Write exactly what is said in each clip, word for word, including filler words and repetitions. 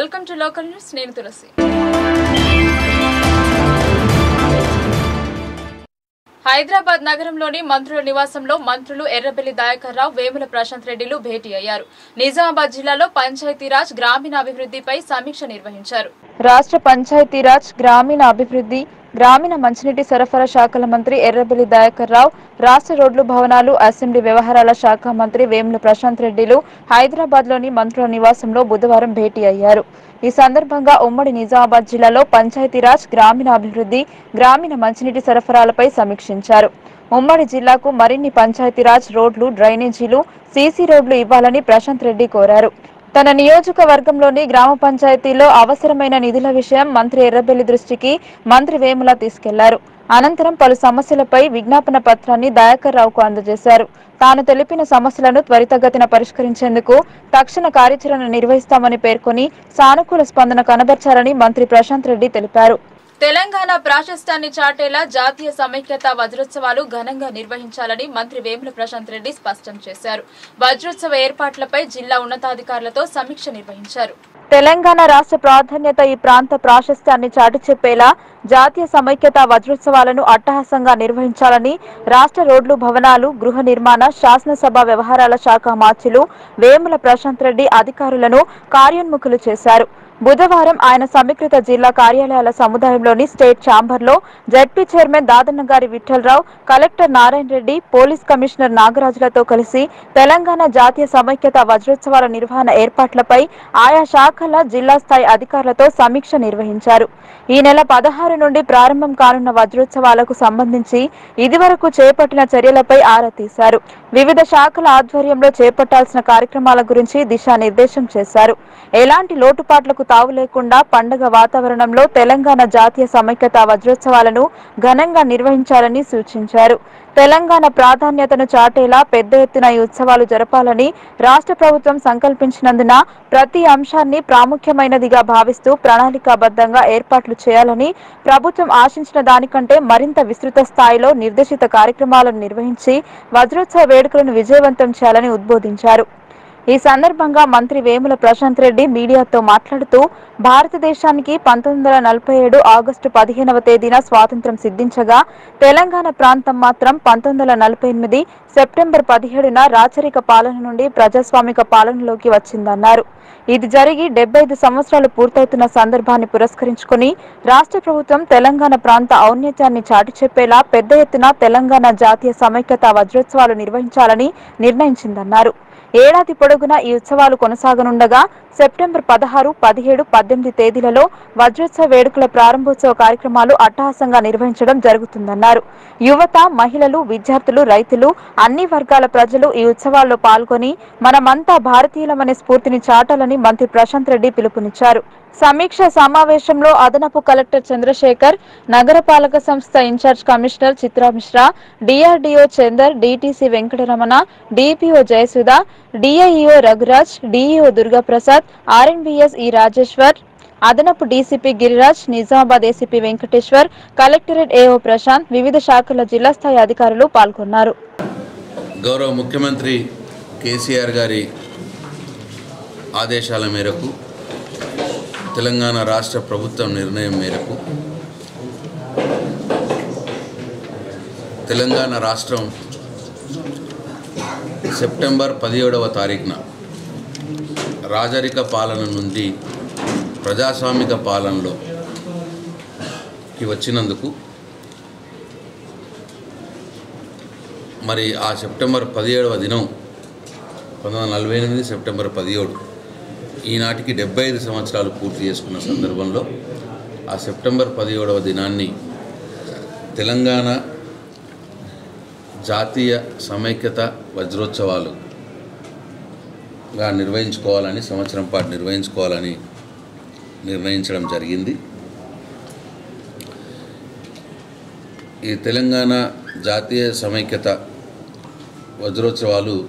Welcome to local news. నేను తులసి. హైదరాబాద్ నగరంలోని మంత్రుల నివాసంలో మంత్రులు ఎర్రబెల్లి దయాకర్ రావు, వేముల ప్రశాంత్ రెడ్డిలు భేటీ అయ్యారు. నిజామాబాద్ జిల్లాలో పంచాయతీరాజ్ గ్రామీణాభివృద్ధిపై సమీక్ష నిర్వహించారు. రాష్ట్ర పంచాయతీరాజ్ గ్రామీణాభివృద్ధి గ్రామీణ మంచినీటి సరఫరా శాఖల మంత్రి ఎర్రబెల్లి దయాకర్ రావు, రాష్ట్ర రోడ్లు భవనాలు అసెంబ్లీ వ్యవహారాల శాఖ మంత్రి వేముల ప్రశాంత్ రెడ్డిలు హైదరాబాద్ లోని మంత్రుల నివాసంలో బుధవారం భేటీ అయ్యారు. ఈ సందర్భంగా ఉమ్మడి నిజామాబాద్ జిల్లాలో పంచాయతీరాజ్ గ్రామీణాభివృద్ధి గ్రామీణ మంచినీటి సరఫరాలపై సమీక్షించారు. ఉమ్మడి జిల్లాకు మరిన్ని పంచాయతీరాజ్ రోడ్లు, డ్రైనేజీలు, సీసీ రోడ్లు ఇవ్వాలని ప్రశాంత్ రెడ్డి కోరారు. తన నియోజకవర్గంలోని గ్రామ పంచాయతీలో అవసరమైన నిధుల విషయం మంత్రి ఎర్రబెల్లి దృష్టికి మంత్రి వేముల తీసుకెళ్లారు. అనంతరం పలు సమస్యలపై విజ్ఞాపన పత్రాన్ని దయాకర్ రావుకు అందజేశారు. తాను తెలిపిన సమస్యలను త్వరితగతిన పరిష్కరించేందుకు తక్షణ కార్యాచరణ నిర్వహిస్తామని పేర్కొని సానుకూల స్పందన కనబర్చాలని మంత్రి ప్రశాంత్ రెడ్డి తెలిపారు. తెలంగాణ ప్రాశస్త్యాన్ని చాటేలా జాతీయ సమైక్యత వజ్రోత్సవాలు ఘనంగా నిర్వహించాలని మంత్రి వేముల ప్రశాంత్ రెడ్డి స్పష్టం చేశారు. వజ్రోత్సవ ఏర్పాట్లపై జిల్లా ఉన్నతాధికారులతో సమీక్ష నిర్వహించారు. తెలంగాణ రాష్ట్ర ప్రాధాన్యత ఈ ప్రాంత ప్రాశస్త్యాన్ని చాటి చెప్పేలా జాతీయ సమైక్యత వజ్రోత్సవాలను అట్టహాసంగా నిర్వహించాలని రాష్ట్ర రోడ్లు, భవనాలు, గృహ నిర్మాణ, శాసనసభ వ్యవహారాల శాఖ మార్చులు వేముల ప్రశాంత్ రెడ్డి అధికారులను కార్యోన్ముఖులు చేశారు. బుధవారం ఆయన సమీకృత జిల్లా కార్యాలయాల సముదాయంలోని స్టేట్ ఛాంబర్లో ZP chairman Dadannagari Vithalarao, collector Narayana Reddy, police commissioner నాగరాజులతో కలిసి తెలంగాణ జాతీయ సమైక్యత వజ్రోత్సవాల నిర్వహణ ఏర్పాట్లపై ఆయా శాఖల జిల్లా స్థాయి అధికారులతో సమీక్ష నిర్వహించారు. ఈ నెల పదహారు నుండి ప్రారంభం కానున్న వజ్రోత్సవాలకు సంబంధించి ఇదివరకు చేపట్టిన చర్యలపై ఆరా తీశారు. వివిధ శాఖల ఆధ్వర్యంలో చేపట్టాల్సిన కార్యక్రమాల గురించి దిశానిర్దేశం చేశారు. ఎలాంటి లోటుపాట్లకు తావు లేకుండా పండుగ వాతావరణంలో తెలంగాణ జాతీయ సమైక్యత వజ్రోత్సవాలను ఘనంగా నిర్వహించాలని సూచించారు. తెలంగాణ ప్రాధాన్యతను చాటేలా పెద్ద ఎత్తున ఈ ఉత్సవాలు జరపాలని రాష్ట్ర ప్రభుత్వం సంకల్పించినందున ప్రతి అంశాన్ని ప్రాముఖ్యమైనదిగా భావిస్తూ ప్రణాళికాబద్ధంగా ఏర్పాట్లు చేయాలని, ప్రభుత్వం ఆశించిన దానికంటే మరింత విస్తృత స్థాయిలో నిర్దేశిత కార్యక్రమాలను నిర్వహించి వజ్రోత్సవ వేడుకలను విజయవంతం చేయాలని ఉద్బోధించారు. ఈ సందర్భంగా మంత్రి వేముల ప్రశాంత్ రెడ్డి మీడియాతో మాట్లాడుతూ భారతదేశానికి పంతొమ్మిది వందల నలభై ఏడు ఆగస్టు పదిహేనవ తేదీన స్వాతంత్ర్యం సిద్ధించగా తెలంగాణ ప్రాంతం మాత్రం పంతొమ్మిది వందల నలభై ఎనిమిది సెప్టెంబర్ పదిహేడున రాచరిక పాలన నుండి ప్రజాస్వామిక పాలనలోకి వచ్చిందన్నారు. ఇది జరిగి డెబ్బై ఐదు సంవత్సరాలు పూర్తవుతున్న సందర్భాన్ని పురస్కరించుకుని రాష్ట్ర ప్రభుత్వం తెలంగాణ ప్రాంత ఔన్నత్యాన్ని చాటి చెప్పేలా పెద్ద ఎత్తున తెలంగాణ జాతీయ సమైక్యత వజ్రోత్సవాలు నిర్వహించాలని నిర్ణయించిందన్నారు. ఏడాది పొడుగునా ఈ ఉత్సవాలు కొనసాగనుండగా సెప్టెంబర్ పదహారు, పదిహేడు, పద్దెనిమిది తేదీలలో వజ్రోత్సవ వేడుకల ప్రారంభోత్సవ కార్యక్రమాలు అట్టహాసంగా నిర్వహించడం జరుగుతుందన్నారు. యువత, మహిళలు, విద్యార్థులు, రైతులు, అన్ని వర్గాల ప్రజలు ఈ ఉత్సవాల్లో పాల్గొని మనమంతా భారతీయులమనే స్ఫూర్తిని చాటాలని మంత్రి ప్రశాంత్ రెడ్డి పిలుపునిచ్చారు. సమీక్ష సమావేశంలో అదనపు కలెక్టర్ చంద్రశేఖర్, నగరపాలక సంస్థ in-charge commissioner Chitra Mishra, DRDO Chander, DTC Venkataramana, DPO Jayasudha, DIEO Raghuraj, DEO Durgaprasad, R N B S E Rajeshwar, అదనపు DCP Giriraj, Nizamabad ACP Venkateshwar, collectorate AO Prashant, వివిధ శాఖల జిల్లా స్థాయి అధికారులు పాల్గొన్నారు. గౌరవ ముఖ్యమంత్రి కేసీఆర్ గారి ఆదేశాల మేరకు, తెలంగాణ రాష్ట్ర ప్రభుత్వం నిర్ణయం మేరకు తెలంగాణ రాష్ట్రం సెప్టెంబర్ పదిహేడవ తారీఖున రాజరిక పాలన నుండి ప్రజాస్వామిక పాలనలోకి వచ్చినందుకు మరి ఆ సెప్టెంబర్ పదిహేడవ దినం పంతొమ్మిది వందల నలభై ఎనిమిది సెప్టెంబర్ పదిహేడు ఈనాటికి డెబ్బై ఐదు సంవత్సరాలు పూర్తి చేసుకున్న సందర్భంలో ఆ సెప్టెంబర్ పదిహేడవ దినాన్ని తెలంగాణ జాతీయ సమైక్యత వజ్రోత్సవాలుగా నిర్వహించుకోవాలని, సంవత్సరం పాటు నిర్వహించుకోవాలని నిర్ణయించడం జరిగింది. ఈ తెలంగాణ జాతీయ సమైక్యత వజ్రోత్సవాలు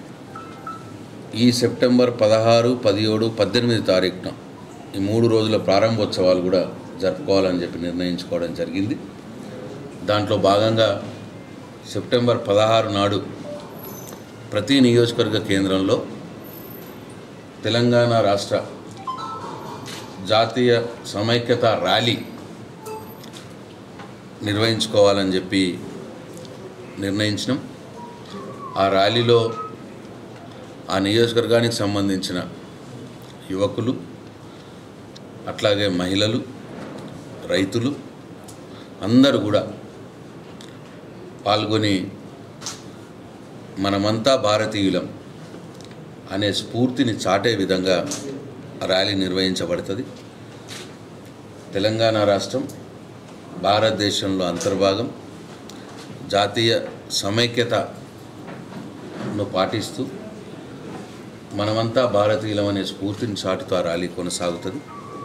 ఈ సెప్టెంబర్ పదహారు, పదిహేడు, పద్దెనిమిది తారీఖున ఈ మూడు రోజుల ప్రారంభోత్సవాలు కూడా జరుపుకోవాలని చెప్పి నిర్ణయించుకోవడం జరిగింది. దాంట్లో భాగంగా సెప్టెంబర్ పదహారు నాడు ప్రతి నియోజకవర్గ కేంద్రంలో తెలంగాణ రాష్ట్ర జాతీయ సమైక్యత ర్యాలీ నిర్వహించుకోవాలని చెప్పి నిర్ణయించినాం. ఆ ర్యాలీలో ఆ నియోజకవర్గానికి సంబంధించిన యువకులు, అట్లాగే మహిళలు, రైతులు అందరూ కూడా పాల్గొని మనమంతా భారతీయులం అనే స్ఫూర్తిని చాటే విధంగా ర్యాలీ నిర్వహించబడుతుంది. తెలంగాణ రాష్ట్రం భారతదేశంలో అంతర్భాగం, జాతీయ సమైక్యతను పాటిస్తూ మనమంతా భారతీయులం అనే స్ఫూర్తిని చాటుతూ ఆ ర్యాలీ కొనసాగుతుంది.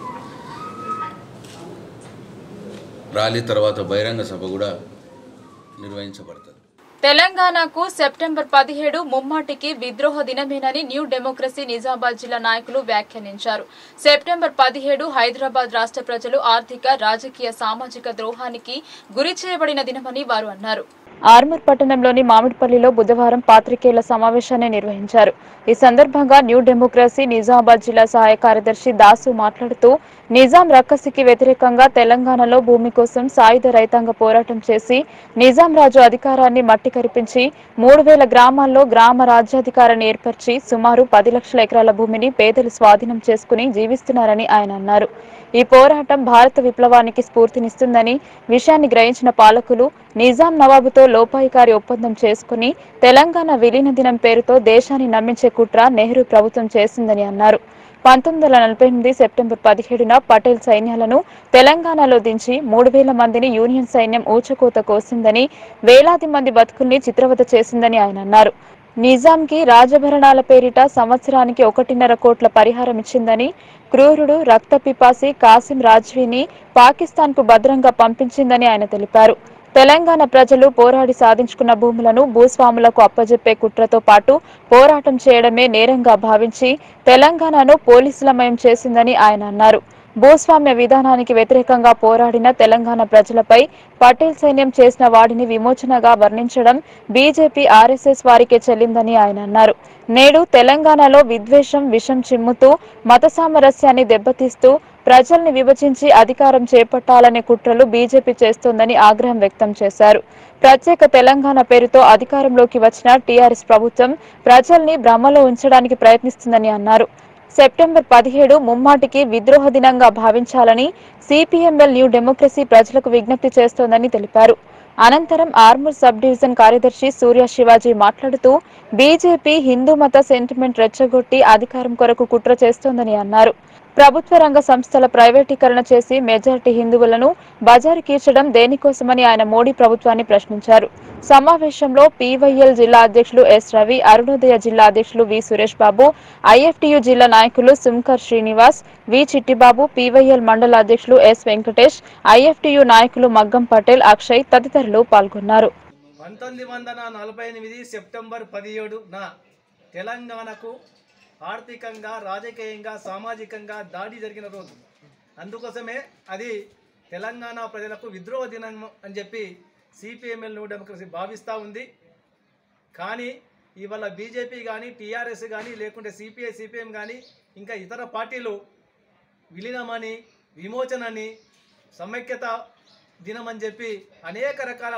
ర్యాలీ తర్వాత బహిరంగ సభ కూడా నిర్వహించబడుతుంది. తెలంగాణకు సెప్టెంబర్ పదిహేడు ముమ్మాటికి విద్రోహ దినమేనని న్యూ డెమోక్రసీ నిజామాబాద్ జిల్లా నాయకులు వ్యాఖ్యానించారు. సెప్టెంబర్ పదిహేడు హైదరాబాద్ రాష్ట్ర ప్రజలు ఆర్థిక, రాజకీయ, సామాజిక ద్రోహానికి గురి చేయబడిన దినమని వారు అన్నారు. ఆర్మూర్ పట్టణంలోని మామిడిపల్లిలో బుధవారం పాత్రికేయుల సమావేశాన్ని నిర్వహించారు. ఈ సందర్భంగా న్యూ డెమోక్రసీ నిజామాబాద్ జిల్లా సహాయ కార్యదర్శి దాసు మాట్లాడుతూ నిజాం రక్కసికి వ్యతిరేకంగా తెలంగాణలో భూమి కోసం సాయుధ రైతాంగ పోరాటం చేసి నిజాం రాజు అధికారాన్ని మట్టి కరిపించి మూడు వేల గ్రామాల్లో గ్రామ రాజ్యాధికారాన్ని ఏర్పరిచి సుమారు పది లక్షల ఎకరాల భూమిని పేదలు స్వాధీనం చేసుకుని జీవిస్తున్నారని ఆయన అన్నారు. ఈ పోరాటం భారత విప్లవానికి స్ఫూర్తినిస్తుందని విషయాన్ని గ్రహించిన పాలకులు నిజాం నవాబుతో లోపాయికారి ఒప్పందం చేసుకుని తెలంగాణ విలీన దినం పేరుతో దేశాన్ని నమ్మించే కుట్ర నెహ్రూ ప్రభుత్వం చేసిందని అన్నారు. పంతొమ్మిది వందల నలభై ఎనిమిది సెప్టెంబర్ పదిహేడున పటేల్ సైన్యాలను తెలంగాణలో దించి మూడు వేల మందిని యూనియన్ సైన్యం ఊచకోత కోసిందని, వేలాది మంది బతుకుల్ని చిత్రవద చేసిందని ఆయన అన్నారు. నిజాంకి రాజభరణాల పేరిట సంవత్సరానికి ఒకటిన్నర కోట్ల పరిహారం ఇచ్చిందని, క్రూరుడు రక్తపిపాసి కాసిం రాజ్వీని పాకిస్తాన్ కు భద్రంగా పంపించిందని ఆయన తెలిపారు. తెలంగాణ ప్రజలు పోరాడి సాధించుకున్న భూములను భూస్వాములకు అప్పజెప్పే కుట్రతో పాటు పోరాటం చేయడమే నేరంగా భావించి తెలంగాణను పోలీసులమయం చేసిందని ఆయన అన్నారు. భూస్వామ్య విధానానికి వ్యతిరేకంగా పోరాడిన తెలంగాణ ప్రజలపై పటేల్ సైన్యం చేసిన వాడిని విమోచనగా వర్ణించడం బీజేపీ, ఆర్ఎస్ఎస్ వారికే చెల్లిందని ఆయన అన్నారు. నేడు తెలంగాణలో విద్వేషం విషం చిమ్ముతూ మత సామరస్యాన్ని దెబ్బతీస్తూ ప్రజల్ని విభజించి అధికారం చేపట్టాలనే కుట్రలు బీజేపీ చేస్తోందని ఆగ్రహం వ్యక్తం చేశారు. ప్రత్యేక తెలంగాణ పేరుతో అధికారంలోకి వచ్చిన టీఆర్ఎస్ ప్రభుత్వం ప్రజల్ని భ్రమలో ఉంచడానికి ప్రయత్నిస్తుందని అన్నారు. సెప్టెంబర్ పదిహేడు ముమ్మాటికి విద్రోహ దినంగా భావించాలని సిపిఎంఎల్ న్యూ డెమోక్రసీ ప్రజలకు విజ్ఞప్తి చేస్తోందని తెలిపారు. అనంతరం ఆర్మూర్ సబ్ డివిజన్ కార్యదర్శి సూర్య శివాజీ మాట్లాడుతూ బీజేపీ హిందూ మత సెంటిమెంట్ రెచ్చగొట్టి అధికారం కొరకు కుట్ర చేస్తోందని అన్నారు. ప్రభుత్వ రంగ సంస్థల ప్రైవేటీకరణ చేసి మెజారిటీ హిందువులను బజారు కీర్చడం దేనికోసమని ఆయన మోడీ ప్రభుత్వాన్ని ప్రశ్నించారు. సమావేశంలో పీవైఎల్ జిల్లా అధ్యక్షులు ఎస్ రవి, అరుణోదయ జిల్లా అధ్యక్షులు వి సురేష్ బాబు, ఐఎఫ్టియు జిల్లా నాయకులు సుంకర్ శ్రీనివాస్, వి చిట్టిబాబు, పీవైఎల్ మండల అధ్యక్షులు ఎస్ వెంకటేష్, ఐఎఫ్టియు నాయకులు మగ్గం పటేల్, అక్షయ్ తదితరులు పాల్గొన్నారు. పంతొమ్మిది వందల నలభై ఎనిమిది సెప్టెంబర్ పదిహేడున తెలంగాణకు ఆర్థికంగా, రాజకీయంగా, సామాజికంగా దాడి జరిగిన రోజు. అందుకోసమే అది తెలంగాణ ప్రజలకు విద్రోహ దినం అని చెప్పి సిపిఎంఎల్ న్యూ డెమోక్రసీ భావిస్తూ ఉంది. కానీ ఇవాళ బీజేపీ కానీ, టీఆర్ఎస్ కానీ, లేకుంటే సిపిఐ సిపిఎం కానీ ఇంకా ఇతర పార్టీలు విలీనమని, విమోచనని, సమైక్యత దినం అని చెప్పి అనేక రకాల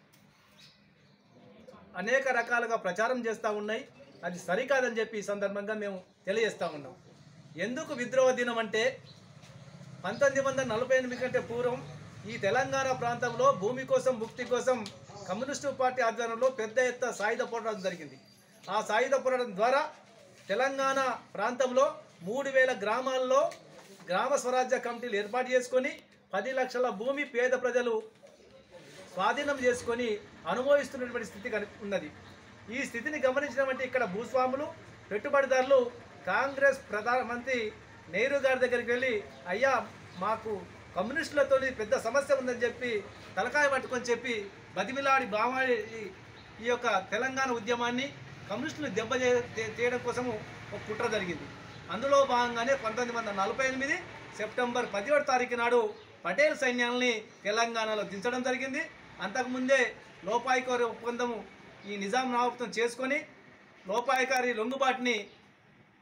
అనేక రకాలుగా ప్రచారం చేస్తూ ఉన్నాయి. అది సరికాదని చెప్పి ఈ సందర్భంగా మేము తెలియజేస్తూ ఉన్నాం. ఎందుకు విద్రోహ దినం అంటే పంతొమ్మిది వందల నలభై ఎనిమిది కంటే పూర్వం ఈ తెలంగాణ ప్రాంతంలో భూమి కోసం, ముక్తి కోసం కమ్యూనిస్టు పార్టీ ఆధ్వర్యంలో పెద్ద ఎత్తున సాయుధ పోరాటం జరిగింది. ఆ సాయుధ పోరాటం ద్వారా తెలంగాణ ప్రాంతంలో మూడు వేల గ్రామాల్లో గ్రామ స్వరాజ్య కమిటీలు ఏర్పాటు చేసుకొని పది లక్షల భూమి పేద ప్రజలు స్వాధీనం చేసుకొని అనుభవిస్తున్నటువంటి స్థితి ఉన్నది. ఈ స్థితిని గమనించినటువంటి ఇక్కడ భూస్వాములు, పెట్టుబడిదారులు కాంగ్రెస్ ప్రధానమంత్రి నెహ్రూ గారి దగ్గరికి వెళ్ళి, అయ్యా మాకు కమ్యూనిస్టులతో పెద్ద సమస్య ఉందని చెప్పి తలకాయ పట్టుకొని చెప్పి బతిమిలాడి బామాడి ఈ యొక్క తెలంగాణ ఉద్యమాన్ని కమ్యూనిస్టులు దెబ్బ చేయడం కోసము ఒక కుట్ర జరిగింది. అందులో భాగంగానే పంతొమ్మిది వందల నలభై ఎనిమిది సెప్టెంబర్ పదిహేడు తారీఖు నాడు పటేల్ సైన్యాల్ని తెలంగాణలో దించడం జరిగింది. అంతకుముందే లోపాయికారి ఒప్పందము ఈ నిజాం నవాబుతో చేసుకొని లోపాయికారి లొంగుబాటుని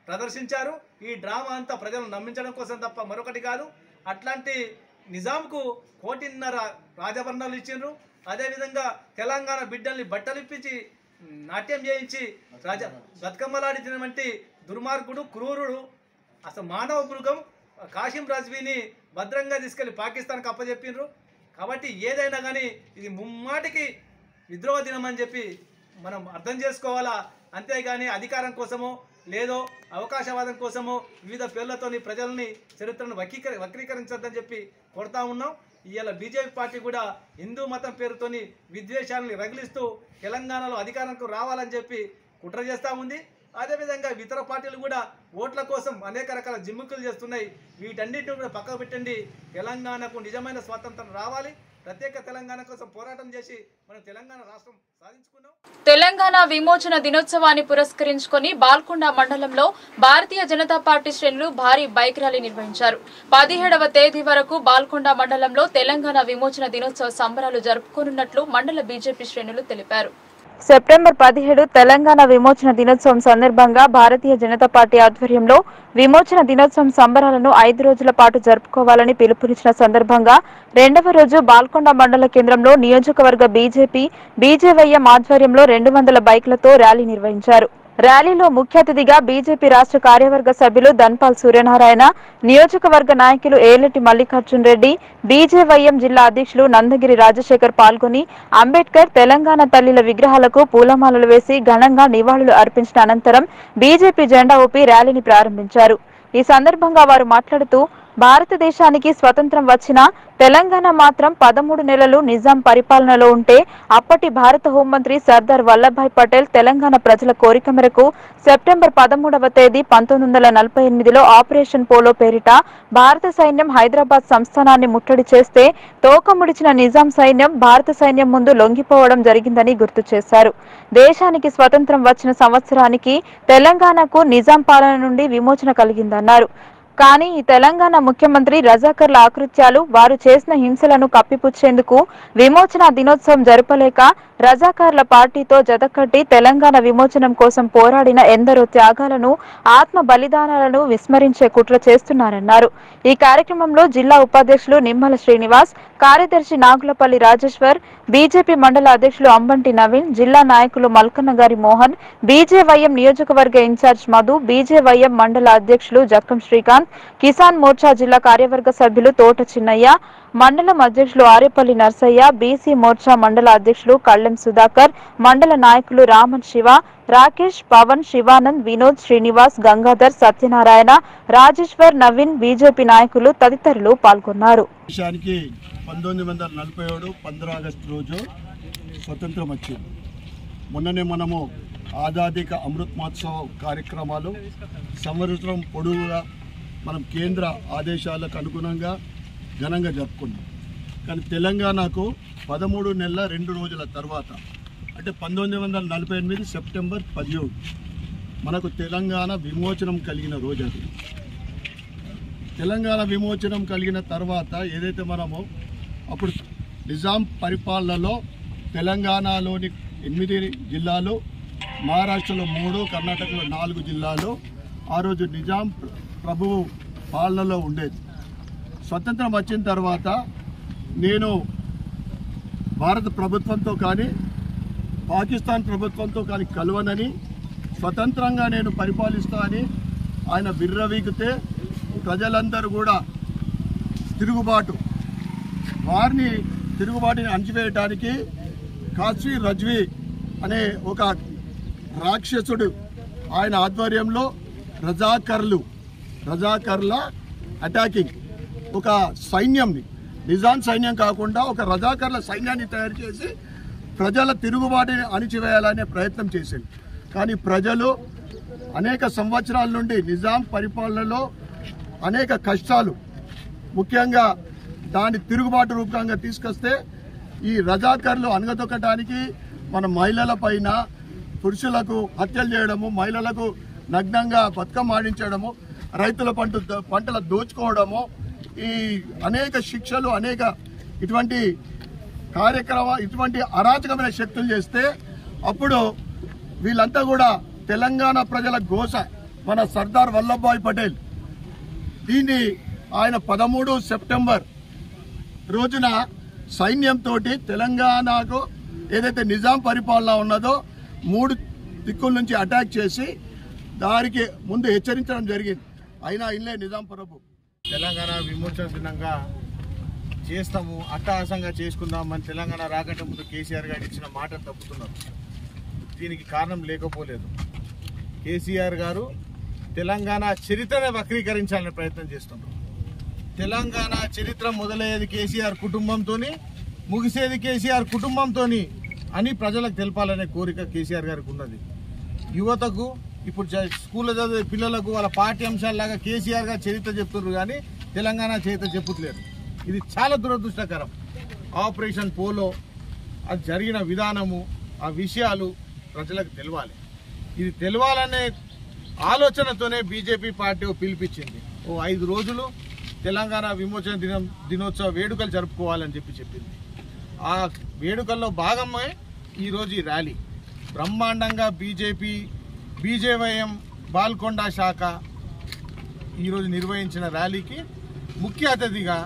ప్రదర్శించారు. ఈ డ్రామా అంతా ప్రజలను నమ్మించడం కోసం తప్ప మరొకటి కాదు. అట్లాంటి నిజాంకు కోటిన్నర రాజభరణాలు ఇచ్చిండ్రు. అదేవిధంగా తెలంగాణ బిడ్డల్ని బట్టలిప్పించి నాట్యం చేయించి రాజ బతుకమ్మలాడించినటువంటి దుర్మార్గుడు, క్రూరుడు, అసలు మానవ మృగం కాశీం రజ్వీని భద్రంగా తీసుకెళ్లి పాకిస్తాన్కి అప్పచెప్పిండ్రు. కాబట్టి ఏదైనా కానీ ఇది ముమ్మాటికి విద్రోహ దినం అని చెప్పి మనం అర్థం చేసుకోవాలా. అంతేగాని అధికారం కోసమో లేదో అవకాశవాదం కోసమో వివిధ పేర్లతోని ప్రజల్ని చరిత్రను వక్రీకరి వక్రీకరించొద్దని చెప్పి కొడతా ఉన్నాం. ఇవాళ బీజేపీ పార్టీ కూడా హిందూ మతం పేరుతోని విద్వేషాలని రగిలిస్తూ తెలంగాణలో అధికారంకు రావాలని చెప్పి కుట్ర చేస్తూ ఉంది. అదేవిధంగా ఇతర పార్టీలు కూడా ఓట్ల కోసం అనేక రకాల జిమ్ముకులు చేస్తున్నాయి. వీటన్నిటిని కూడా పక్కకు పెట్టండి. తెలంగాణకు నిజమైన స్వాతంత్రం రావాలి. ప్రత్యేక తెలంగాణ కోసం పోరాటం చేసి మనం తెలంగాణ రాష్ట్రం సాధించుకున్నాం. తెలంగాణ విమోచన దినోత్సవాన్ని పురస్కరించుకొని బాల్కొండ మండలంలో భారతీయ జనతా పార్టీ శ్రేణులు భారీ బైక్ ర్యాలీ నిర్వహించారు. పదిహేడవ తేదీ వరకు బాల్కొండ మండలంలో తెలంగాణ విమోచన దినోత్సవ సంబరాలు జరుపుకోనున్నట్లు మండల బీజేపీ శ్రేణులు తెలిపారు. సెప్టెంబర్ పదిహేడు తెలంగాణ విమోచన దినోత్సవం సందర్భంగా భారతీయ జనతా పార్టీ ఆధ్వర్యంలో విమోచన దినోత్సవం సంబరాలను ఐదు రోజుల పాటు జరుపుకోవాలని పిలుపునిచ్చిన సందర్భంగా రెండవ రోజు బాల్కొండ మండల కేంద్రంలో నియోజకవర్గ బీజేపీ బీజేవైఎం ఆధ్వర్యంలో రెండు వందల బైక్లతో ర్యాలీ నిర్వహించారు. ర్యాలీలో ముఖ్య అతిథిగా బీజేపీ రాష్ట్ర కార్యవర్గ సభ్యులు ధన్పాల్ సూర్యనారాయణ, నియోజకవర్గ నాయకులు ఏలటి మల్లికార్జున్ రెడ్డి, బీజేవైఎం జిల్లా అధ్యక్షులు నందగిరి రాజశేఖర్ పాల్గొని అంబేద్కర్ తెలంగాణ తల్లిల విగ్రహాలకు పూలమాలలు వేసి ఘనంగా నివాళులు అర్పించిన అనంతరం బీజేపీ జెండా ఊపి ర్యాలీని ప్రారంభించారు. ఈ సందర్భంగా వారు మాట్లాడుతూ భారతదేశానికి స్వతంత్రం వచ్చిన తెలంగాణ మాత్రం పదమూడు నెలలు నిజాం పరిపాలనలో ఉంటే అప్పటి భారత హోంమంత్రి సర్దార్ వల్లభాయ్ పటేల్ తెలంగాణ ప్రజల కోరిక మేరకు సెప్టెంబర్ పదమూడవ తేదీ పంతొమ్మిది వందల నలభై ఎనిమిదిలో ఆపరేషన్ పోలో పేరిట భారత సైన్యం హైదరాబాద్ సంస్థానాన్ని ముట్టడి చేస్తే తోక ముడిచిన నిజాం సైన్యం భారత సైన్యం ముందు లొంగిపోవడం జరిగిందని గుర్తు చేశారు. దేశానికి స్వతంత్రం వచ్చిన సంవత్సరానికి తెలంగాణకు నిజాం పాలన నుండి విమోచన కలిగిందన్నారు. కానీ ఈ తెలంగాణ ముఖ్యమంత్రి రజాకర్ల ఆకృత్యాలు వారు చేసిన హింసలను కప్పిపుచ్చేందుకు విమోచన దినోత్సవం జరపలేక రజాకార్ల పార్టీతో జతకట్టి తెలంగాణ విమోచనం కోసం పోరాడిన ఎందరో త్యాగాలను ఆత్మ బలిదానాలను విస్మరించే కుట్ర చేస్తున్నారన్నారు. ఈ కార్యక్రమంలో జిల్లా ఉపాధ్యక్షులు నిమ్మల శ్రీనివాస్, కార్యదర్శి నాగులపల్లి రాజేశ్వర్, బీజేపీ మండల అధ్యక్షులు అంబంటి నవీన్, జిల్లా నాయకులు మల్కన్నగారి మోహన్, బీజేవైఎం నియోజకవర్గ ఇన్ఛార్జ్ మధు, బీజేవైఎం మండల అధ్యక్షులు జక్కం శ్రీకాంత్, కిసాన్ మోర్చా జిల్లా కార్యవర్గ సభ్యులు తోట చిన్నయ్య, మండలం అధ్యక్షులు ఆరేపల్లి నర్సయ్య, బీసీ మోర్చా మండల అధ్యక్షులు కళ్లెం సుధాకర్, మండల నాయకులు రామన్ శివ, రాకేష్, పవన్, శివానంద్, వినోద్, శ్రీనివాస్, గంగాధర్, సత్యనారాయణ, రాజేశ్వర్, నవీన్, బీజేపీ నాయకులు తదితరులు పాల్గొన్నారు. దేశానికి పంతొమ్మిది వందల నలభై ఏడు పంద్ర ఆగస్టు రోజు స్వతంత్రం వచ్చింది. మొన్ననే మనము ఆజాదీక అమృత్ మహోత్సవ కార్యక్రమాలు సంవత్సరం పొడవుగా మనం కేంద్ర ఆదేశాలకు అనుగుణంగా ఘనంగా జరుపుకున్నాం. కానీ తెలంగాణకు పదమూడు నెలల రెండు రోజుల తర్వాత అంటే పంతొమ్మిది వందల నలభై ఎనిమిది సెప్టెంబర్ పదిహేడు మనకు తెలంగాణ విమోచనం కలిగిన రోజు. అది తెలంగాణ విమోచనం కలిగిన తర్వాత ఏదైతే మనము అప్పుడు నిజాం పరిపాలనలో తెలంగాణలోని ఎనిమిది జిల్లాలు, మహారాష్ట్రలో మూడు, కర్ణాటకలో నాలుగు జిల్లాలు ఆ రోజు నిజాం ప్రభువు పాలనలో ఉండేది. స్వతంత్రం వచ్చిన తర్వాత నేను భారత ప్రభుత్వంతో కానీ పాకిస్తాన్ ప్రభుత్వంతో కానీ కలవనని, స్వతంత్రంగా నేను పరిపాలిస్తా అని ఆయన విర్రవీగితే ప్రజలందరూ కూడా తిరుగుబాటు వారిని తిరుగుబాటుని అణచివేయడానికి కాశీ రజ్వీ అనే ఒక రాక్షసుడు ఆయన ఆధ్వర్యంలో రజాకర్లు రజాకర్ల అటాకింగ్ ఒక సైన్యంని, నిజాం సైన్యం కాకుండా ఒక రజాకర్ల సైన్యాన్ని తయారు చేసి ప్రజల తిరుగుబాటుని అణిచివేయాలనే ప్రయత్నం చేసింది. కానీ ప్రజలు అనేక సంవత్సరాల నుండి నిజాం పరిపాలనలో అనేక కష్టాలు, ముఖ్యంగా దాన్ని తిరుగుబాటు రూపంగా తీసుకొస్తే ఈ రజాకర్లు అణగదొక్కడానికి మన మహిళల పైన పురుషులకు హత్యలు చేయడము, మహిళలకు నగ్నంగా బతుకమ్మ ఆడించడము, రైతుల పంట పంటల దోచుకోవడము, ఈ అనేక శిక్షలు, అనేక ఇటువంటి కార్యక్రమ ఇటువంటి అరాచకమైన శక్తులు చేస్తే అప్పుడు వీళ్ళంతా కూడా తెలంగాణ ప్రజల గోస మన సర్దార్ వల్లభాయ్ పటేల్ దీన్ని ఆయన పదమూడు సెప్టెంబర్ రోజున సైన్యంతో తెలంగాణకు ఏదైతే నిజాం పరిపాలన ఉన్నదో మూడు దిక్కుల నుంచి అటాక్ చేసి దానికి ముందు హెచ్చరించడం జరిగింది. అయినా ఇల్లే నిజాం ప్రభు తెలంగాణ విమోచన దినంగా చేస్తాము, అట్టహాసంగా చేసుకుందామని తెలంగాణ రాకంటే ముందు కేసీఆర్ గారు ఇచ్చిన మాట తప్పుతున్నారు. దీనికి కారణం లేకపోలేదు. కేసీఆర్ గారు తెలంగాణ చరిత్రను వక్రీకరించాలని ప్రయత్నం చేస్తున్నారు. తెలంగాణ చరిత్ర మొదలయ్యేది కేసీఆర్ కుటుంబంతో, ముగిసేది కేసీఆర్ కుటుంబంతో అని ప్రజలకు తెలపాలనే కోరిక కేసీఆర్ గారికి ఉన్నది. యువతకు ఇప్పుడు స్కూల్లో చదివే పిల్లలకు వాళ్ళ పాఠ్యాంశాలలాగా కేసీఆర్ గారు చరిత్ర చెప్తున్నారు కానీ తెలంగాణ చరిత్ర చెప్పుతలేరు. ఇది చాలా దురదృష్టకరం. ఆపరేషన్ పోలో అది జరిగిన విధానము, ఆ విషయాలు ప్రజలకు తెలవాలి. ఇది తెలవాలనే ఆలోచనతోనే బీజేపీ పార్టీ పిలిపించింది. ఓ ఐదు రోజులు తెలంగాణ విమోచన దినం దినోత్సవ వేడుకలు జరుపుకోవాలని చెప్పి చెప్పింది. ఆ వేడుకల్లో భాగమే ఈరోజు ఈ ర్యాలీ. బ్రహ్మాండంగా బీజేపీ బీజేవైఎం బాల్కొండ శాఖ ఈరోజు నిర్వహించిన ర్యాలీకి ముఖ్య అతిథిగా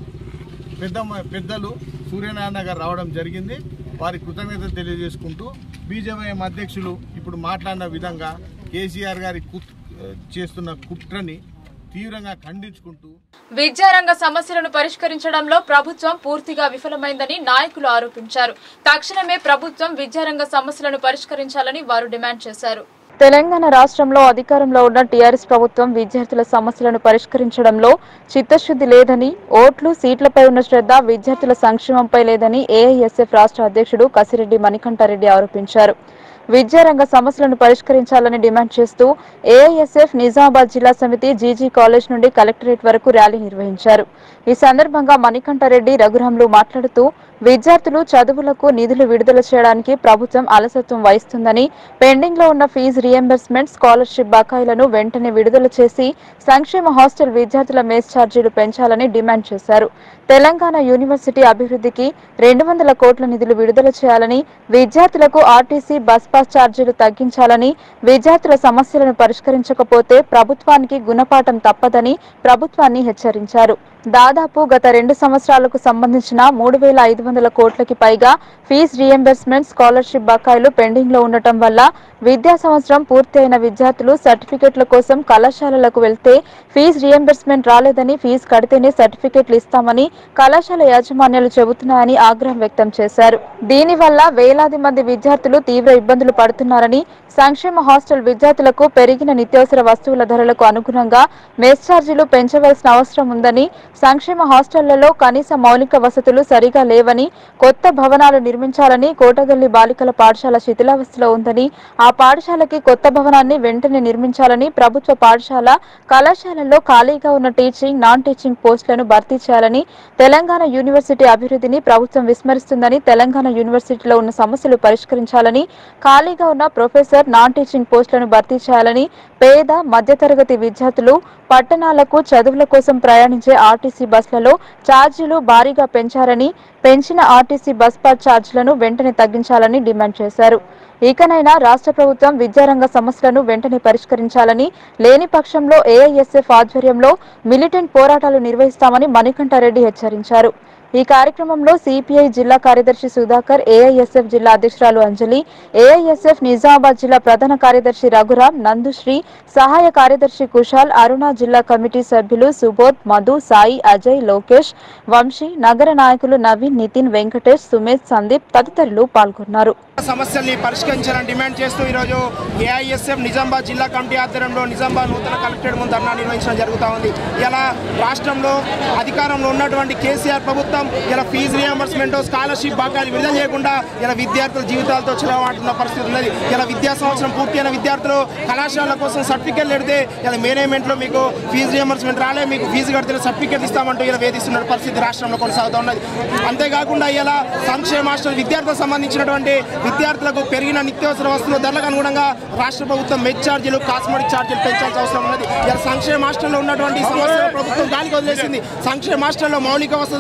పెద్ద పెద్దలు సూర్యనారాయణ గారు రావడం జరిగింది. వారి కృతజ్ఞతలు తెలియజేసుకుంటూ బీజేవైఎం అధ్యక్షులు ఇప్పుడు మాట్లాడిన విధంగా కేసీఆర్ గారి చేస్తున్న కుట్రని తీవ్రంగా ఖండించుకుంటూ విద్యారంగ సమస్యలను పరిష్కరించడంలో ప్రభుత్వం పూర్తిగా విఫలమైందని నాయకులు ఆరోపించారు. తక్షణమే ప్రభుత్వం విద్యారంగ సమస్యలను పరిష్కరించాలని వారు డిమాండ్ చేశారు. తెలంగాణ రాష్ట్రంలో అధికారంలో ఉన్న టీఆర్ఎస్ ప్రభుత్వం విద్యార్థుల సమస్యలను పరిష్కరించడంలో చిత్తశుద్ధి లేదని, ఓట్లు సీట్లపై ఉన్న శ్రద్ధ విద్యార్థుల సంక్షేమంపై లేదని ఏఐఎస్ఎఫ్ రాష్ట్ర అధ్యక్షుడు కసిరెడ్డి మణికంఠారెడ్డి ఆరోపించారు. విద్యారంగ సమస్యలను పరిష్కరించాలని డిమాండ్ చేస్తూ ఏఐఎస్ఎఫ్ నిజామాబాద్ జిల్లా సమితి జీజీ కాలేజ్ నుండి కలెక్టరేట్ వరకు ర్యాలీ నిర్వహించారు. ఈ సందర్భంగా మణికంఠారెడ్డి రఘురాములు మాట్లాడుతూ విద్యార్థులు చదువులకు నిధులు విడుదల చేయడానికి ప్రభుత్వం అలసత్వం వహిస్తుందని, పెండింగ్ లో ఉన్న ఫీజు రియంబర్స్మెంట్, స్కాలర్షిప్ బకాయిలను వెంటనే విడుదల చేసి సంక్షేమ హాస్టల్ విద్యార్థుల మేస్ ఛార్జీలు పెంచాలని డిమాండ్ చేశారు. తెలంగాణ యూనివర్సిటీ అభివృద్ధికి రెండు వందల కోట్ల నిధులు విడుదల చేయాలని, విద్యార్థులకు ఆర్టీసీ బస్ పాస్ ఛార్జీలు తగ్గించాలని, విద్యార్థుల సమస్యలను పరిష్కరించకపోతే ప్రభుత్వానికి గుణపాఠం తప్పదని ప్రభుత్వాన్ని హెచ్చరించారు. దాదాపు గత రెండు సంవత్సరాలకు సంబంధించిన మూడు వేల ఐదు వందల కోట్లకి పైగా ఫీజు రియంబర్స్మెంట్, స్కాలర్షిప్ బకాయిలు పెండింగ్ లో ఉండటం వల్ల విద్యా సంవత్సరం పూర్తి అయిన విద్యార్థులు సర్టిఫికెట్ల కోసం కళాశాలలకు వెళ్తే ఫీజు రియంబర్స్మెంట్ రాలేదని, ఫీజు కడితేనే సర్టిఫికెట్లు ఇస్తామని కళాశాల యాజమాన్యాలు చెబుతున్నాయని ఆగ్రహం వ్యక్తం చేశారు. దీనివల్ల వేలాది మంది విద్యార్థులు తీవ్ర ఇబ్బందులు పడుతున్నారని, సంక్షేమ హాస్టల్ విద్యార్థులకు పెరిగిన నిత్యావసర వస్తువుల ధరలకు అనుగుణంగా మెస్ ఛార్జీలు పెంచవలసిన అవసరం ఉందని, సంక్షేమ హాస్టళ్లలో కనీస మౌలిక వసతులు సరిగా లేవని, కొత్త భవనాలు నిర్మించాలని, కోటగల్లి బాలికల పాఠశాల శిథిలావస్థలో ఉందని, ఆ పాఠశాలకి కొత్త భవనాన్ని వెంటనే నిర్మించాలని, ప్రభుత్వ పాఠశాల కళాశాలల్లో ఖాళీగా ఉన్న టీచింగ్, నాన్ టీచింగ్ పోస్టులను భర్తీ చేయాలని, తెలంగాణ యూనివర్సిటీ అభివృద్ధిని ప్రభుత్వం విస్మరిస్తుందని, తెలంగాణ యూనివర్సిటీలో ఉన్న సమస్యలు పరిష్కరించాలని, ఖాళీగా ఉన్న ప్రొఫెసర్, నాన్ టీచింగ్ పోస్టులను భర్తీ చేయాలని, పేద మధ్యతరగతి విద్యార్థులు పట్టణాలకు చదువుల కోసం ప్రయాణించే ఆర్టీసీ బస్సులలో ఛార్జీలు భారీగా పెంచారని, పెంచిన ఆర్టీసీ బస్ పాస్ ఛార్జీలను వెంటనే తగ్గించాలని డిమాండ్ చేశారు. ఇకనైనా రాష్ట్ర ప్రభుత్వం విద్యారంగ సమస్యలను వెంటనే పరిష్కరించాలని, లేని పక్షంలో ఏఐఎస్ఎఫ్ ఆధ్వర్యంలో మిలిటెంట్ పోరాటాలు నిర్వహిస్తామని మణికంఠారెడ్డి హెచ్చరించారు. ఈ కార్యక్రమంలో సిపిఐ జిల్లా కార్యదర్శి సుధాకర్, ఏఐఎస్ఎఫ్ జిల్లా అధ్యక్షురాలు అంజలి, ఏఐఎస్ఎఫ్ నిజామాబాద్ జిల్లా ప్రధాన కార్యదర్శి రఘురాం, నందుశ్రీ, సహాయ కార్యదర్శి కుశాల్, అరుణ జిల్లా కమిటీ సభ్యులు సుబోధ్, మధు, సాయి, అజయ్, లోకేష్, వంశీ, నగర నాయకులు నవీన్, నితిన్, వెంకటేష్, సుమేష్, సందీప్ తదితరులు పాల్గొన్నారు. సమస్యల్ని పరిష్కరించాలని డిమాండ్ చేస్తూ ఈరోజు ఏఐఎస్ఎఫ్ నిజామాబాద్ జిల్లా కమిటీ ఆధ్వర్యంలో నిజామాబాద్ నూతన కలెక్టరేట్ ముందు ధర్నా నిర్వహించడం జరుగుతూ ఉంది. ఇలా రాష్ట్రంలో అధికారంలో ఉన్నటువంటి కేసీఆర్ ప్రభుత్వం ఇలా ఫీజు రియంబర్స్మెంట్, స్కాలర్షిప్ బకాయిలు విడుదల చేయకుండా ఇలా విద్యార్థుల జీవితాలతో చిలవాడుతున్న పరిస్థితి ఉన్నది. ఇలా విద్యా సంవత్సరం పూర్తయిన విద్యార్థులు కళాశాలల కోసం సర్టిఫికెట్లు పెడితే ఇలా మేనేజ్మెంట్లో మీకు ఫీజు రియంబర్స్మెంట్ రాలే, మీకు ఫీజు కడితే సర్టిఫికెట్ ఇస్తామంటూ ఇలా వేధిస్తున్న పరిస్థితి రాష్ట్రంలో కొనసాగుతూ ఉన్నది. అంతేకాకుండా ఇలా సంక్షేమ హాస్టల్ విద్యార్థులకు సంబంధించినటువంటి విద్యార్థులకు పెరిగిన నిత్యావసర వస్తువుల ధరలకు అనుగుణంగా రాష్ట్ర ప్రభుత్వం మెస్ ఛార్జీలు, కాస్మెటిక్ ఛార్జీలు పెంచాల్సిన అవసరం ఉన్నది. ఇలా సంక్షేమ హాస్టల్లో ఉన్నటువంటి సమస్యలు ప్రభుత్వం గాలికి వదిలేసింది. సంక్షేమ హాస్టల్లో మౌలిక వసతుల కల్పనలో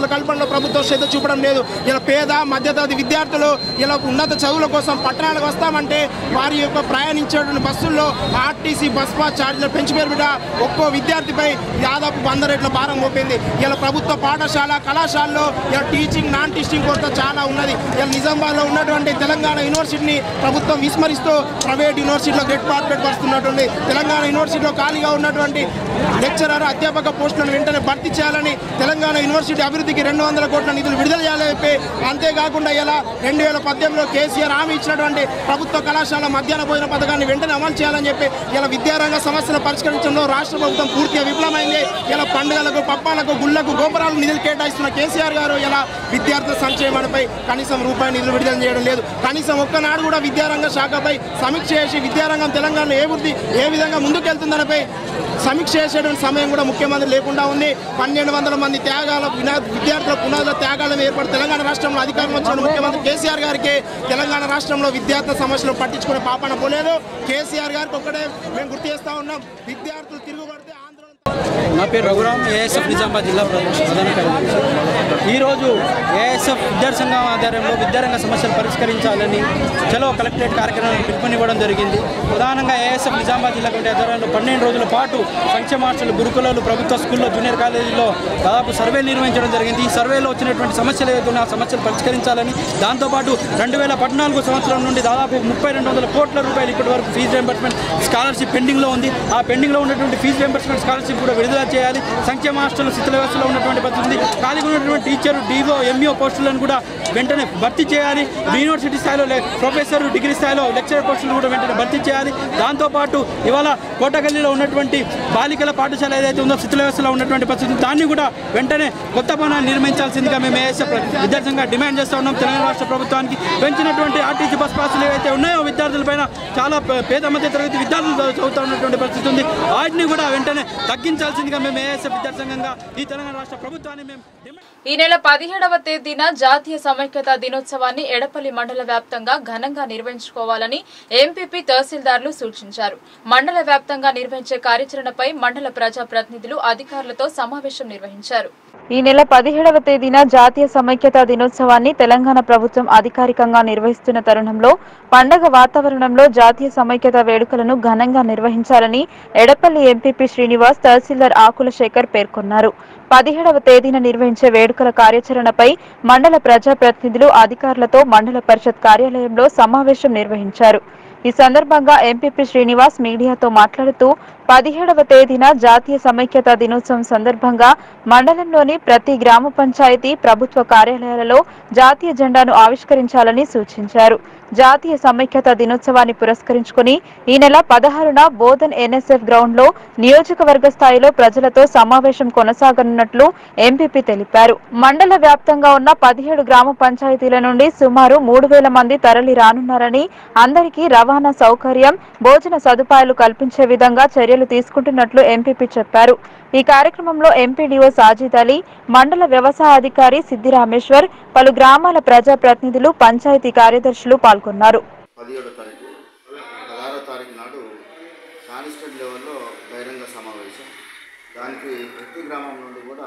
ప్రభుత్వం శ్రద్ధ చూపడం లేదు. ఇలా పేద మధ్యతరగతి విద్యార్థులు ఇలా ఉన్నత చదువుల కోసం పట్టణాలకు వస్తామంటే వారి యొక్క ప్రయాణించేటువంటి బస్సుల్లో ఆర్టీసీ బస్ పాస్ ఛార్జీలు పెంచి పేరు బిడ్డ ఒక్కో విద్యార్థిపై దాదాపు వంద రెట్ల భారం మోపింది. ఇలా ప్రభుత్వ పాఠశాల కళాశాలలో ఇలా టీచింగ్ నాన్ టీచింగ్ కొరత చాలా ఉన్నది. ఇలా నిజామాబాద్లో ఉన్నటువంటి తెలంగాణ యూనివర్సిటీని ప్రభుత్వం విస్మరిస్తూ ప్రైవేట్ యూనివర్సిటీలో గెట్ పార్పెట్ పరుస్తున్నటువంటి తెలంగాణ యూనివర్సిటీలో ఖాళీగా ఉన్నటువంటి లెక్చరర్ అధ్యాపక పోస్టులను వెంటనే భర్తీ చేయాలని తెలంగాణ యూనివర్సిటీ అభివృద్ధికి రెండు వందల కోట్ల నిధులు విడుదల చేయాలని చెప్పి అంతేకాకుండా ఇలా రెండు వేల పద్దెనిమిదిలో కేసీఆర్ హామీ ఇచ్చినటువంటి ప్రభుత్వ కళాశాల మధ్యాహ్న భోజన పథకాన్ని వెంటనే అమలు చేయాలని చెప్పి ఇలా విద్యారంగ సమస్యలు పరిష్కరించడంలో రాష్ట్ర ప్రభుత్వం పూర్తిగా విఫలమైంది. ఇలా పండుగలకు పప్పాలకు గుళ్లకు గోపురాలకు నిధులు కేటాయిస్తున్న కేసీఆర్ గారు ఇలా విద్యార్థుల సంక్షేమాలపై కనీసం రూపాయి నిధులు విడుదల చేయడం లేదు. కనీసం ఒక్కనాడు కూడా విద్యారంగ శాఖపై సమీక్ష చేసి విద్యారంగం తెలంగాణలో ఏ వృద్ధి ఏ విధంగా ముందుకెళ్తుందనిపై సమీక్ష చేసేటువంటి సమయం కూడా ముఖ్యమంత్రి లేకుండా ఉంది. పన్నెండు వందల మంది త్యాగాల విద్యార్థుల పునాదుల త్యాగాలను ఏర్పడి తెలంగాణ రాష్ట్రంలో అధికారంలో వచ్చిన ముఖ్యమంత్రి కేసీఆర్ గారికి తెలంగాణ రాష్ట్రంలో విద్యార్థుల సమస్యలు పట్టించుకునే పాపన పోలేదు. కేసీఆర్ గారికి ఒక్కడే మేము గుర్తు చేస్తా ఉన్నాం, విద్యార్థులు తిరుగుబడితే ఆందోళన. నా పేరు రఘురామ్, ఏఎస్ఎఫ్ నిజామాబాద్ జిల్లా ప్రధాన కార్యదర్శి. ఈరోజు ఏఎస్ఎఫ్ విద్యార్థి సంఘం ఆధ్వర్యంలో విద్యారంగ సమస్యలు పరిష్కరించాలని చలో కలెక్టరేట్ కార్యక్రమాన్ని పిలుపునివ్వడం జరిగింది. ప్రధానంగా ఏఎస్ఎఫ్ నిజామాబాద్ జిల్లా కమిటీ ఆధ్వర్యంలో పన్నెండు రోజుల పాటు సంక్షేమ హాస్టల్ గురుకులాలు ప్రభుత్వ స్కూల్లో జూనియర్ కాలేజీలో దాదాపు సర్వే నిర్వహించడం జరిగింది. ఈ సర్వేలో వచ్చినటువంటి సమస్యలు ఏదైతే ఉన్నాయో ఆ సమస్యలు పరిష్కరించాలని, దాంతోపాటు రెండు వేల పద్నాలుగు సంవత్సరం నుండి దాదాపు ముప్పై రెండు వందల కోట్ల రూపాయలు ఇప్పటి వరకు ఫీజు రియంబర్స్మెంట్ స్కాలర్షిప్ పెండింగ్లో ఉంది. ఆ పెండింగ్లో ఉన్నటువంటి ఫీజు రియంబర్స్మెంట్ స్కాలర్షిప్ కూడా విడుదల చేయాలి. సంక్షేమ హాస్టల్ శిథిల వ్యవస్థలో ఉన్నటువంటి పరిస్థితి, ఖాళీగా ఉన్నటువంటి టీచర్, డిఓ, ఎంఈఓ పోస్టులను కూడా వెంటనే భర్తీ చేయాలి. యూనివర్సిటీ స్థాయిలో ప్రొఫెసర్, డిగ్రీ స్థాయిలో లెక్చరర్ పోస్టులను కూడా వెంటనే భర్తీ చేయాలి. దాంతోపాటు ఇవాళ కోటగల్లీలో ఉన్నటువంటి బాలికల పాఠశాల ఏదైతే ఉందో శిథిల వ్యవస్థలో ఉన్నటువంటి పరిస్థితి, దాన్ని కూడా వెంటనే కొత్త భవనాన్ని నిర్మించాల్సిందిగా మేము ఏఎస్ఎఫ్ విద్యార్థంగా డిమాండ్ చేస్తూ ఉన్నాం. తెలంగాణ రాష్ట్ర ప్రభుత్వానికి పెంచినటువంటి ఆర్టీసీ బస్ పాసులు ఏవైతే ఉన్నాయో విద్యార్థులపైన చాలా పేద మధ్య తరగతి విద్యార్థులు చదువుతూ ఉన్నటువంటి పరిస్థితి ఉంది. వాటిని కూడా వెంటనే తగ్గించాల్సిందిగా మేము ఏఎస్ఎఫ్ విద్యార్థి సంఘంగా ఈ తెలంగాణ రాష్ట్ర ప్రభుత్వాన్ని మేము డిమాండ్. ఈ నెల పదిహేడవ తేదీన జాతీయ సమైక్యతా దినోత్సవాన్ని ఎడపల్లి మండల వ్యాప్తంగా ఘనంగా నిర్వహించుకోవాలని ఎంపీపీ తహసీల్దార్లు సూచించారు. మండల వ్యాప్తంగా నిర్వహించే కార్యాచరణపై మండల ప్రజా ప్రతినిధులు అధికారులతో సమావేశం నిర్వహించారు. ఈ నెల పదిహేడవ తేదీన జాతీయ సమైక్యతా దినోత్సవాన్ని తెలంగాణ ప్రభుత్వం అధికారికంగా నిర్వహిస్తున్న తరుణంలో పండగ వాతావరణంలో జాతీయ సమైక్యతా వేడుకలను ఘనంగా నిర్వహించాలని ఎడపల్లి ఎంపీపీ శ్రీనివాస్, తహసీల్దార్ ఆకుల శేఖర్ పేర్కొన్నారు. పదిహేడవ తేదీన నిర్వహించే వేడుకల కార్యాచరణపై మండల ప్రజా ప్రతినిధులు అధికారులతో మండల పరిషత్ కార్యాలయంలో సమావేశం నిర్వహించారు. ఈ సందర్భంగా ఎంపీపీ శ్రీనివాస్ మీడియాతో మాట్లాడుతూ పదిహేడవ తేదీన జాతీయ సమైక్యతా దినోత్సవం సందర్భంగా మండలంలోని ప్రతి గ్రామ పంచాయతీ, ప్రభుత్వ కార్యాలయాలలో జాతీయ జెండాను ఆవిష్కరించాలని సూచించారు. జాతీయ సమైక్యతా దినోత్సవాన్ని పురస్కరించుకుని ఈ నెల పదహారున బోధన్ ఎన్ఎస్ఎఫ్ గ్రౌండ్ లో నియోజకవర్గ స్థాయిలో ప్రజలతో సమావేశం కొనసాగనున్నట్లు ఎంపీపీ తెలిపారు. మండల వ్యాప్తంగా ఉన్న పదిహేడు గ్రామ పంచాయతీల నుండి సుమారు మూడు వేల మంది తరలి రానున్నారని, అందరికీ రవాణా సౌకర్యం, భోజన సదుపాయాలు కల్పించే విధంగా చర్యలు తీసుకుంటున్నట్లు ఎంపీపీ చెప్పారు. ఈ కార్యక్రమంలో ఎంపీడీఓ సాజిద్ అలీ, మండల వ్యవసాయ అధికారి సిద్ది రామేశ్వర్, పలు గ్రామాల ప్రజా ప్రతినిధులు, పంచాయతీ కార్యదర్శులు పాల్గొన్నారు. పదిహేడో తారీఖు పదహారో తారీఖు నాడు కానిస్టేబుల్ లెవెల్లో బహిరంగ సమావేశం. దానికి ప్రతి గ్రామం నుండి కూడా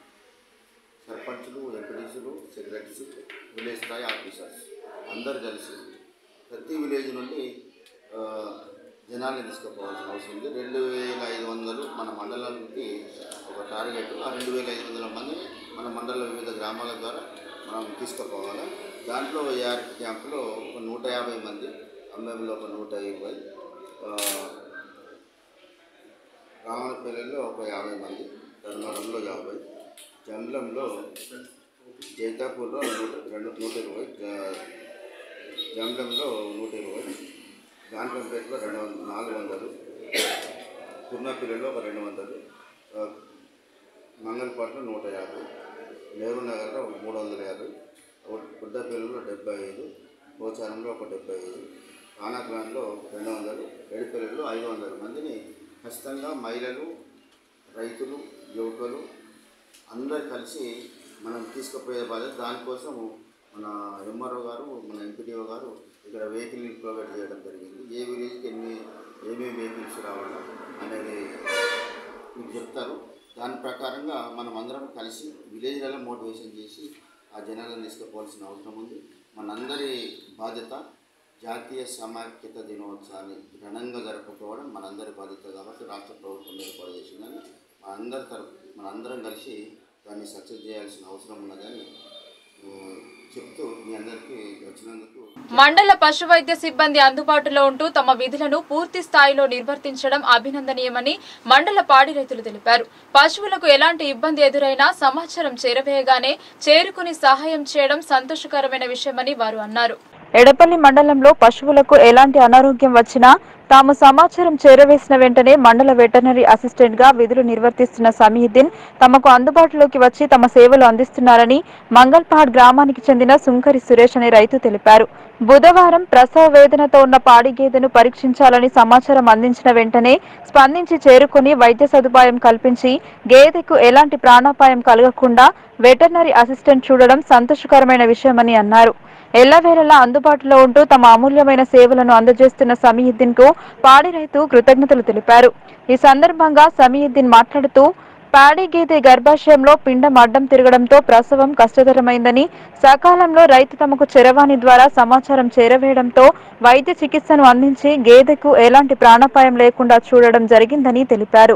సర్పంచులు, ఎంపీడీసీలు, సెక్రటరీస్, విలేజ్ స్థాయి ఆఫీసర్స్ అందరు కలిసి ప్రతి విలేజ్ నుండి జనాల్ని తీసుకుపోవాల్సిన అవసరం ఉంది. రెండు వేల ఐదు వందలు మన మండలానికి ఒక టార్గెట్. ఆ రెండు వేల ఐదు వందల మంది మన మండల వివిధ గ్రామాల ద్వారా మనం తీసుకుపోవాలి. దాంట్లో ఏఆర్ క్యాంపులో ఒక నూట యాభై మంది, అమ్మాయిలో ఒక నూట ఇరవై, రామనపల్లిలో ఒక యాభై మంది, ధర్మవరంలో యాభై, జండ్లంలో జైతాపూర్లో నూట రెండు నూట ఇరవై, జండ్లంలో నూట ఇరవై, గాన్పంపేటలో రెండు వందల నాలుగు వందలు, కుర్నపిల్లిలో ఒక రెండు వందలు, మంగళపాటలో నూట యాభై, నెహ్రూ నగర్లో మూడు వందల యాభై, బుడ్డపల్లిలో డెబ్బై ఐదు, పోచారంలో ఒక డెబ్బై ఐదు, కానాగ్రాంలో రెండు వందలు, ఎడిపల్లిలో ఐదు వందల మందిని ఖచ్చితంగా మహిళలు, రైతులు, యువకులు అందరు కలిసి మనం తీసుకుపోయే బాధ్యత. దానికోసం మన ఎంఆర్ఓ గారు, మన ఎంపీడీఓ గారు ఇక్కడ వెహికల్ని ప్రొవైడ్ చేయడం జరిగింది. ఏ విలేజ్కి ఎన్ని ఏమేమి వెహికల్స్ రావాలి అనేది మీకు చెప్తారు. దాని ప్రకారంగా మనం అందరం కలిసి విలేజ్లలో మోటివేషన్ చేసి ఆ జనాలను తీసుకుపోవాల్సిన అవసరం ఉంది. మనందరి బాధ్యత జాతీయ సమాఖ్యత దినోత్సవాన్ని ఘనంగా జరుపుకోవడం మనందరి బాధ్యత కాబట్టి రాష్ట్ర ప్రభుత్వం ఏర్పాటు చేసిందని మనందరి తరపు మనందరం కలిసి దాన్ని సక్సెస్ చేయాల్సిన అవసరం ఉన్నదని చెప్తూ మీ అందరికీ వచ్చినందుకు. మండల పశు వైద్య సిబ్బంది అందుబాటులో ఉంటూ తమ విధులను పూర్తి స్థాయిలో నిర్వర్తించడం అభినందనీయమని మండల పాడి రైతులు తెలిపారు. పశువులకు ఎలాంటి ఇబ్బంది ఎదురైనా సమాచారం చేరవేయగానే చేరుకుని సహాయం చేయడం సంతోషకరమైన విషయమని వారు అన్నారు. ఎడపల్లి మండలంలో పశువులకు ఎలాంటి అనారోగ్యం వచ్చినా తాము సమాచారం చేరవేసిన వెంటనే మండల వెటర్నరీ అసిస్టెంట్ గా విధులు నిర్వర్తిస్తున్న సమీద్దీన్ తమకు అందుబాటులోకి వచ్చి తమ సేవలు అందిస్తున్నారని మంగల్పాడ్ గ్రామానికి చెందిన సుంకరి సురేష్ అనే రైతు తెలిపారు. బుధవారం ప్రసవ వేదనతో ఉన్న పాడి గేదెను పరీక్షించాలని సమాచారం అందించిన వెంటనే స్పందించి చేరుకుని వైద్య సదుపాయం కల్పించి గేదెకు ఎలాంటి ప్రాణాపాయం కలగకుండా వెటర్నరీ అసిస్టెంట్ చూడడం సంతోషకరమైన విషయమని అన్నారు. ఎల్లవేళలా అందుబాటులో ఉంటూ తమ అమూల్యమైన సేవలను అందజేస్తున్న సమీద్దీన్ కు పాడి రైతు కృతజ్ఞతలు తెలిపారు. ఈ సందర్భంగా సమీద్దీన్ మాట్లాడుతూ పాడి గేదె గర్భాశయంలో పిండం అడ్డం తిరగడంతో ప్రసవం కష్టతరమైందని, సకాలంలో రైతు తమకు చరవాణి ద్వారా సమాచారం చేరవేయడంతో వైద్య చికిత్సను అందించి గేదెకు ఎలాంటి ప్రాణాపాయం లేకుండా చూడడం జరిగిందని తెలిపారు.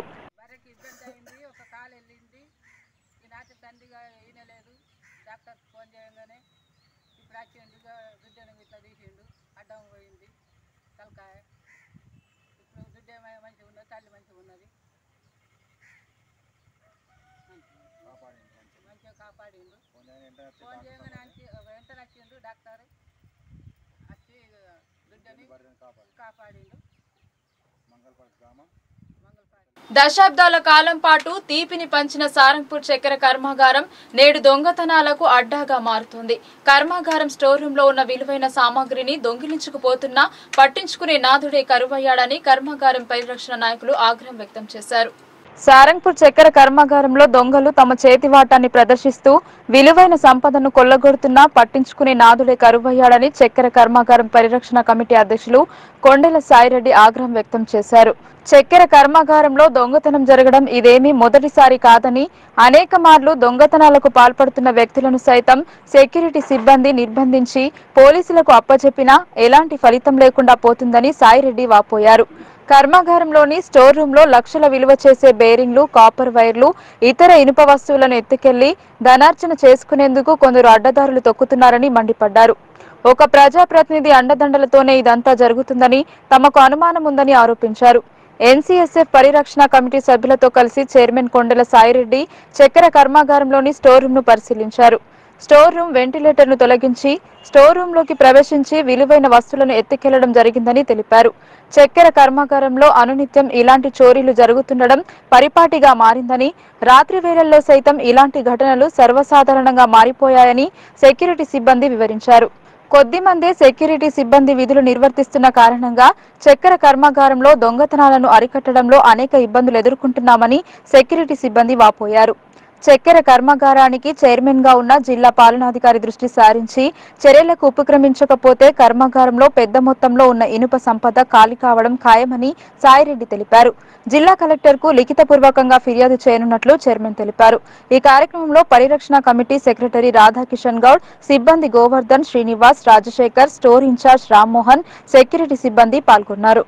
దశాబ్దాల కాలం పాటు తీపిని పంచిన సారంగపూర్ చక్కెర కర్మాగారం నేడు దొంగతనాలకు అడ్డాగా మారుతోంది. కర్మాగారం స్టోర్ రూమ్ లో ఉన్న విలువైన సామాగ్రిని దొంగిలించుకుపోతున్నా పట్టించుకునే నాథుడే కరువయ్యాడని కర్మాగారం పరిరక్షణ నాయకులు ఆగ్రహం వ్యక్తం చేశారు. సారంగపూర్ చక్కెర కర్మాగారంలో దొంగలు తమ చేతివాటాన్ని ప్రదర్శిస్తూ విలువైన సంపదను కొల్లగొడుతున్నా పట్టించుకునే నాథుడే కరువయ్యాడని చక్కెర కర్మాగారం పరిరక్షణ కమిటీ అధ్యక్షులు కొండెల సాయిరెడ్డి ఆగ్రహం వ్యక్తం చేశారు. చక్కెర కర్మాగారంలో దొంగతనం జరగడం ఇదేమీ మొదటిసారి కాదని, అనేక మార్లు దొంగతనాలకు పాల్పడుతున్న వ్యక్తులను సైతం సెక్యూరిటీ సిబ్బంది నిర్బంధించి పోలీసులకు అప్పచెప్పినా ఎలాంటి ఫలితం లేకుండా పోతుందని సాయిరెడ్డి వాపోయారు. కర్మాగారంలోని స్టోర్ రూమ్ లో లక్షల విలువ చేసే బేరింగ్లు, కాపర్ వైర్లు, ఇతర ఇనుప వస్తువులను ఎత్తుకెళ్లి ధనార్జన చేసుకునేందుకు కొందరు అడ్డదారులు తొక్కుతున్నారని మండిపడ్డారు. ఒక ప్రజాప్రతినిధి అండదండలతోనే ఇదంతా జరుగుతుందని తమకు అనుమానం ఉందని ఆరోపించారు. ఎన్సీఎస్ఎఫ్ పరిరక్షణ కమిటీ సభ్యులతో కలిసి చైర్మన్ కొండెల సాయిరెడ్డి చక్కెర కర్మాగారంలోని స్టోర్ రూమ్ ను పరిశీలించారు. స్టోర్ రూమ్ వెంటిలేటర్ ను తొలగించి స్టోర్ రూమ్ లోకి ప్రవేశించి విలువైన వస్తువులను ఎత్తుకెళ్లడం జరిగిందని తెలిపారు. చక్కెర కర్మాగారంలో అనునిత్యం ఇలాంటి చోరీలు జరుగుతుండడం పరిపాటిగా మారిందని, రాత్రి వేళల్లో సైతం ఇలాంటి ఘటనలు సర్వసాధారణంగా మారిపోయాయని సెక్యూరిటీ సిబ్బంది వివరించారు. కొద్ది మంది సెక్యూరిటీ సిబ్బంది విధులు నిర్వర్తిస్తున్న కారణంగా చక్కెర కర్మాగారంలో దొంగతనాలను అరికట్టడంలో అనేక ఇబ్బందులు ఎదుర్కొంటున్నామని సెక్యూరిటీ సిబ్బంది వాపోయారు. చక్కెర కర్మాగారానికి చైర్మన్ గా ఉన్న జిల్లా పాలనాధికారి దృష్టి సారించి చర్యలకు ఉపక్రమించకపోతే కర్మాగారంలో పెద్ద మొత్తంలో ఉన్న ఇనుప సంపద ఖాళీ కావడం ఖాయమని సాయిరెడ్డి తెలిపారు. జిల్లా కలెక్టర్ కు లిఖితపూర్వకంగా ఫిర్యాదు చేయనున్నట్లు చైర్మన్ తెలిపారు. ఈ కార్యక్రమంలో పరిరక్షణ కమిటీ సెక్రటరీ రాధాకిషన్ గౌడ్, సిబ్బంది Govardhan, Srinivas, Rajashekar, store in-charge Rammohan, security సిబ్బంది పాల్గొన్నారు.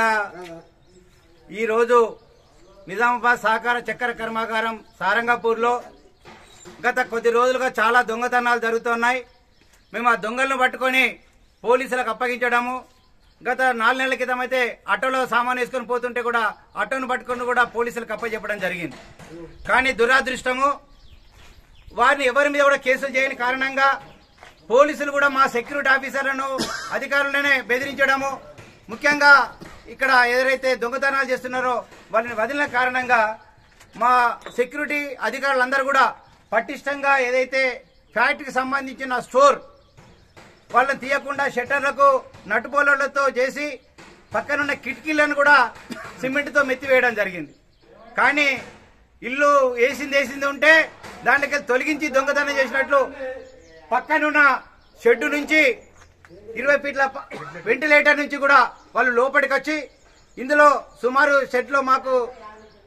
నిజామాబాద్ సహకార చక్కెర కర్మాగారం సారంగపూర్ లో గత కొద్ది రోజులుగా చాలా దొంగతనాలు జరుగుతున్నాయి. మేము ఆ దొంగలను పట్టుకొని పోలీసులకు అప్పగించడము, గత నాలుగు నెలల క్రితం అయితే ఆటోలో సామాన్ వేసుకుని పోతుంటే కూడా ఆటోను పట్టుకుని కూడా పోలీసులకు అప్పచెప్పడం జరిగింది. కానీ దురాదృష్టము వారిని ఎవరి మీద కూడా కేసులు చేయని కారణంగా పోలీసులు కూడా మా సెక్యూరిటీ ఆఫీసర్లను అధికారులనే బెదిరించడము, ముఖ్యంగా ఇక్కడ ఎవరైతే దొంగతనాలు చేస్తున్నారో వాళ్ళని వదిలిన కారణంగా మా సెక్యూరిటీ అధికారులందరూ కూడా పటిష్టంగా ఏదైతే ఫ్యాక్టరీకి సంబంధించిన స్టోర్ వాళ్ళని తీయకుండా షట్టర్లకు నటుపోలతో చేసి పక్కనున్న కిటికీలను కూడా సిమెంట్తో మెత్తివేయడం జరిగింది. కానీ ఇల్లు వేసింది వేసింది ఉంటే దాంట్లోకి తొలగించి దొంగతనం చేసినట్లు పక్కనున్న షెడ్డు నుంచి ఇరవై ఫీట్ల వెంటిలేటర్ నుంచి కూడా వాళ్ళు లోపలికి వచ్చి ఇందులో సుమారు షెడ్ లో మాకు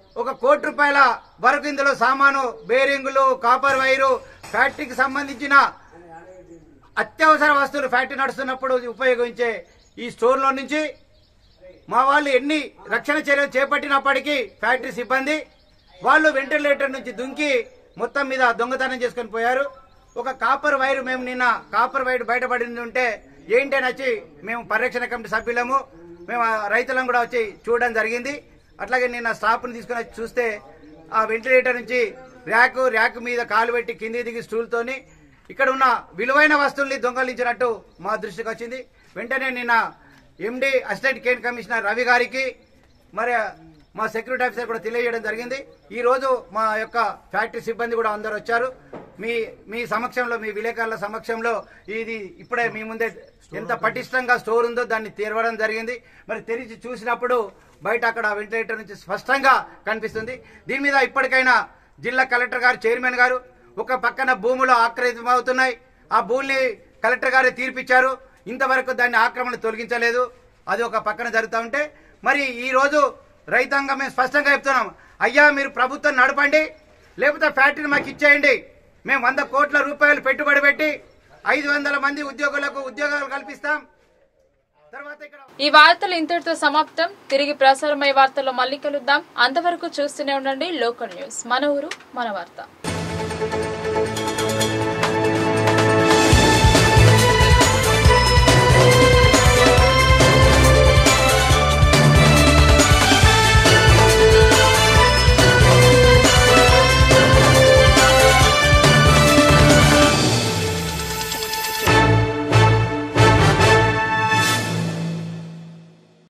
ఒక కోటి రూపాయల వరకు ఇందులో సామాను, బేరింగులు, కాపర్ వైరు, ఫ్యాక్టరీకి సంబంధించిన అత్యవసర వస్తువులు ఫ్యాక్టరీ నడుస్తున్నప్పుడు ఉపయోగించే ఈ స్టోర్లో నుంచి మా వాళ్ళు ఎన్ని రక్షణ చర్యలు చేపట్టినప్పటికీ ఫ్యాక్టరీ సిబ్బంది వాళ్ళు వెంటిలేటర్ నుంచి దుంకి మొత్తం మీద దొంగతనం చేసుకుని పోయారు. ఒక కాపర్ వైర్ మేము నిన్న కాపర్ వైర్ బయటపడింది ఉంటే ఏంటని వచ్చి మేము పరిరక్షణ కమిటీ సభ్యులము మేము రైతులను కూడా వచ్చి చూడడం జరిగింది. అట్లాగే నిన్న స్టాఫ్ని తీసుకుని వచ్చి చూస్తే ఆ వెంటిలేటర్ నుంచి ర్యాకు ర్యాక్ మీద కాలు పెట్టి కింది దిగి స్టూల్తోని ఇక్కడ ఉన్న విలువైన వస్తువుల్ని దొంగలించినట్టు మా దృష్టికి వచ్చింది. వెంటనే నిన్న MD assistant cane commissioner Ravi గారికి మరి మా సెక్యూరిటీ ఆఫీసర్ కూడా తెలియజేయడం జరిగింది. ఈ రోజు మా యొక్క ఫ్యాక్టరీ సిబ్బంది కూడా అందరు వచ్చారు. మీ మీ సమక్షంలో మీ విలేకరుల సమక్షంలో ఇది ఇప్పుడే మీ ముందే ఎంత పటిష్టంగా స్టోర్ ఉందో దాన్ని తెరవడం జరిగింది. మరి తెరిచి చూసినప్పుడు బయట అక్కడ వెంటిలేటర్ నుంచి స్పష్టంగా కనిపిస్తుంది. దీని మీద ఇప్పటికైనా జిల్లా కలెక్టర్ గారు, చైర్మన్ గారు ఒక పక్కన భూములు ఆక్రమితమవుతున్నాయి, ఆ భూమిని కలెక్టర్ గారే తీర్పిచ్చారు, ఇంతవరకు దాన్ని ఆక్రమణ తొలగించలేదు, అది ఒక పక్కన జరుగుతూ ఉంటే మరి ఈ రోజు రైతాంగం మేము స్పష్టంగా చెప్తున్నాం, అయ్యా మీరు ప్రభుత్వం నడపండి, లేకపోతే ఫ్యాక్టరీని మాకు ఇచ్చేయండి, మేము వంద కోట్ల రూపాయలు పెట్టుబడి పెట్టి ఐదు వందల మంది ఉద్యోగులకు ఉద్యోగాలు కల్పిస్తాం. తర్వాత ఇక్కడ ఈ వార్తలు ఇంతటితో సమాప్తం. తిరిగి ప్రసారమయ్యే వార్తల్లో మళ్ళీ కలుద్దాం. అంతవరకు చూస్తూనే ఉండండి లోకల్ న్యూస్. మన ఊరు మన వార్త.